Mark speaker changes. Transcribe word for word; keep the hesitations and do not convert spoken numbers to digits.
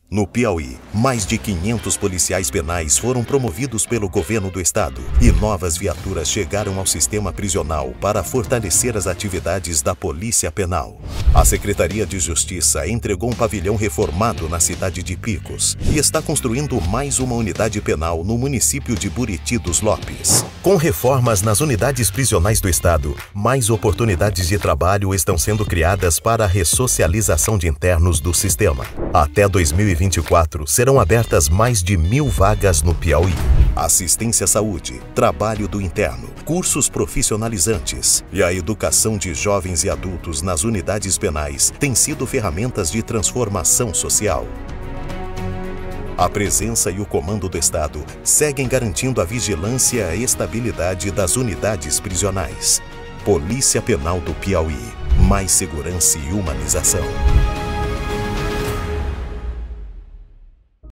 Speaker 1: No Piauí, mais de quinhentos policiais penais foram promovidos pelo governo do estado e novas viaturas chegaram ao sistema prisional para fortalecer as atividades da Polícia Penal. A Secretaria de Justiça entregou um pavilhão reformado na cidade de Picos e está construindo mais uma unidade penal no município de Buriti dos Lopes. Com reformas nas unidades prisionais do estado, mais oportunidades de trabalho estão sendo criadas para a ressocialização de internos do sistema. Até dois mil e vinte e quatro, serão abertas mais de mil vagas no Piauí. Assistência à saúde, trabalho do interno, cursos profissionalizantes e a educação de jovens e adultos nas unidades penais têm sido ferramentas de transformação social. A presença e o comando do Estado seguem garantindo a vigilância e a estabilidade das unidades prisionais. Polícia Penal do Piauí. Mais segurança e humanização.